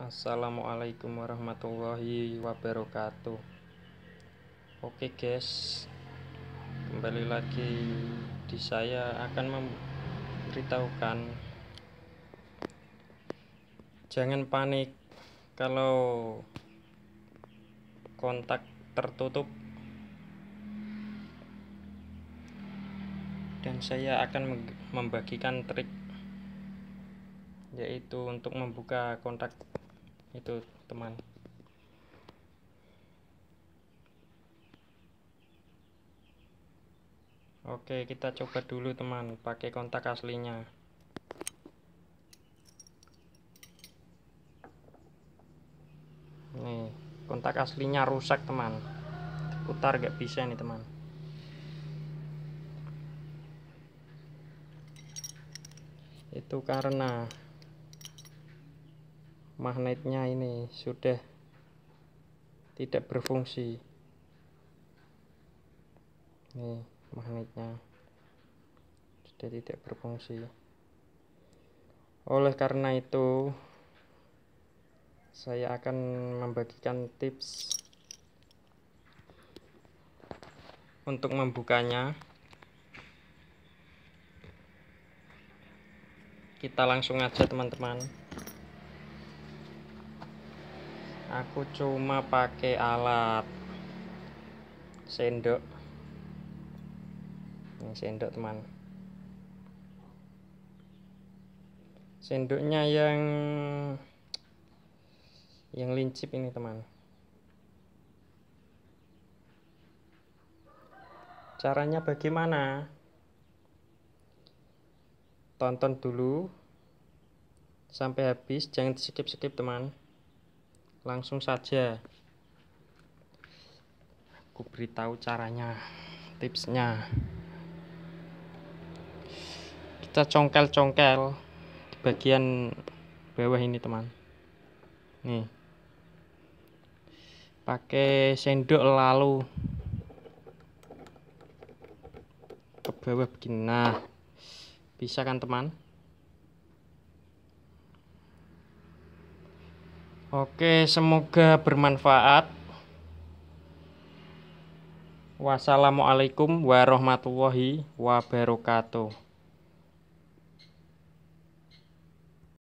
Assalamualaikum warahmatullahi wabarakatuh. Oke guys, kembali lagi saya akan memberitahukan jangan panik kalau kontak tertutup, dan saya akan membagikan trik, yaitu untuk membuka kontak itu teman. Oke, kita coba dulu teman, pakai kontak aslinya. Nih, kontak aslinya rusak teman, putar gak bisa nih teman. Itu karena magnetnya ini sudah tidak berfungsi. Nih, magnetnya sudah tidak berfungsi. Oleh karena itu, saya akan membagikan tips untuk membukanya. Kita langsung aja teman-teman. Aku cuma pakai alat sendok. Ini sendok teman. Sendoknya yang lincip ini teman. Caranya bagaimana? Tonton dulu sampai habis, jangan skip-skip teman. Langsung saja aku beritahu caranya, tipsnya. Kita congkel-congkel di bagian bawah ini teman. Nih, pakai sendok lalu ke bawah begini. Nah, bisa kan teman? Oke, semoga bermanfaat. Wassalamualaikum warahmatullahi wabarakatuh.